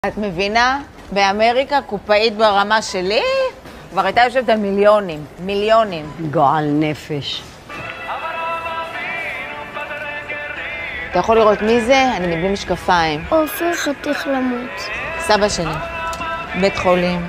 את מבינה? באמריקה קופאית ברמה שלי כבר הייתה יושבת על מיליונים, מיליונים. גועל נפש. אתה יכול לראות מי זה? אני מבלי משקפיים. עופר חתיך למות. סבא שלי, בית חולים.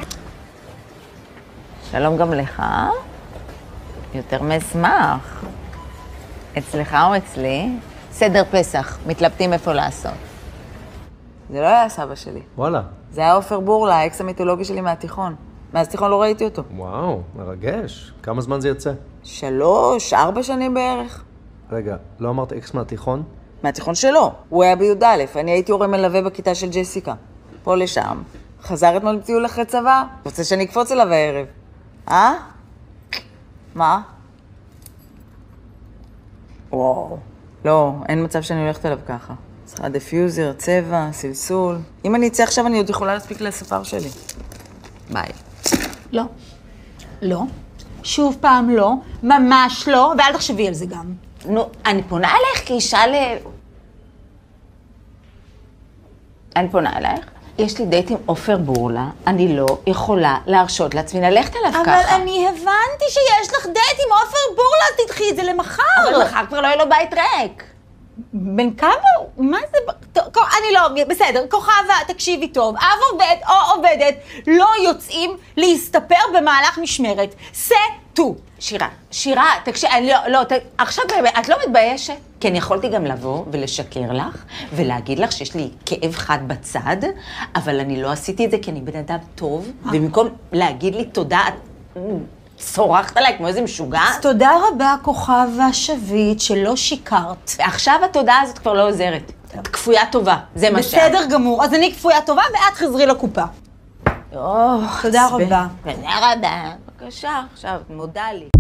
שלום גם לך. יותר מאשמח. אצלך או אצלי? סדר פסח, מתלבטים איפה לעשות. זה לא היה סבא שלי. וואלה. זה היה עופר בורלה, האקס המיתולוגי שלי מהתיכון. מאז תיכון לא ראיתי אותו. וואו, מרגש. כמה זמן זה יוצא? 3-4 שנים בערך. רגע, לא אמרת אקס מהתיכון? מהתיכון שלו. הוא היה בי"א, אני הייתי הורה מלווה בכיתה של ג'סיקה. פה לשם. חזר אתמול לטיול אחרי צבא. רוצה שאני אקפוץ אליו הערב. אה? מה? וואו. לא, אין מצב שאני הולכת אליו ככה. צריכה דיפיוזר, צבע, סלסול. אם אני אצא עכשיו, אני עוד יכולה להספיק לספר שלי. ביי. לא. לא. שוב פעם לא. ממש לא. ואל תחשבי על זה גם. נו, אני פונה אלייך כאישה אני פונה אלייך. יש לי דייט עם עופר בורלה, אני לא יכולה להרשות לעצמי ללכת עליו ככה. אבל אני הבנתי שיש לך דייט עם עופר בורלה, אז תדחי את זה למחר. אבל מחר כבר לא יהיה לו בית ריק. בן כמה? מה זה? אני לא, בסדר, כוכבה, תקשיבי טוב. אב עובד או עובדת לא יוצאים להסתפר במהלך משמרת. סטו. שירה, תקשיבי, עכשיו באמת, את לא מתביישת? כי אני יכולתי גם לבוא ולשקר לך, ולהגיד לך שיש לי כאב חד בצד, אבל אני לא עשיתי את זה כי אני בן אדם טוב, ובמקום להגיד לי תודה, את צורחת עליי כמו איזה משוגע. אז תודה רבה, כוכבה שביט, שלא שיקרת. ועכשיו התודה הזאת כבר לא עוזרת. את כפויה טובה, זה מה שאת. בסדר גמור, אז אני כפויה טובה ואת חזרי לקופה. תודה רבה. תודה רבה. בבקשה, עכשיו, מודה לי.